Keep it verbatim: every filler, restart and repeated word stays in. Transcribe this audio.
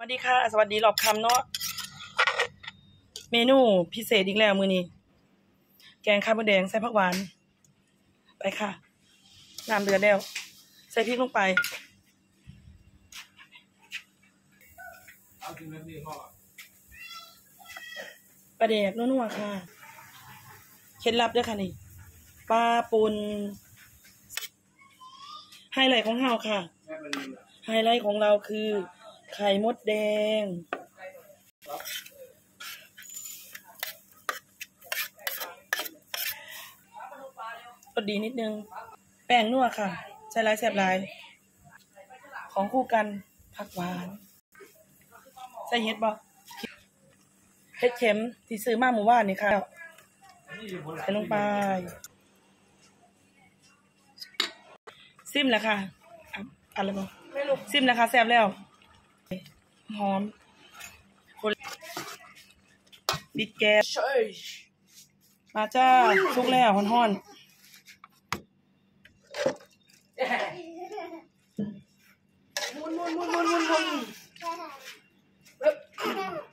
วัสดีค่ะสวัสดีรอบคำเนาะเมนูพิเศษอีกแล้วมื้อนี้แกงข้าวหมูแดงใส่ผักหวานไปค่ะน้ำเดือดแล้วใส่พริกลงไปปลาแดกนัวๆค่ะเคล็ดลับด้วยค่ะนี่ปลาป่นไฮไลท์ของเราค่ะไฮไลท์ของเราคือไข่มดแดงรสดีนิดนึงแป้งนัวค่ะใส่ลายแซ่บลายของคู่กันผักหวานใส่เห็ดบ่เห็ดเข็มที่ซื้อมาหมู่บ้านนี่ค่ะใส่ลงไปซิมแล้วค่ะอะไรบ่ซิมแล้วค่ะแซ่บแล้วหอมบิดแก๊สมาจ้าสุกแล้วฮ้อนๆมุนมุนมุนมุนมุน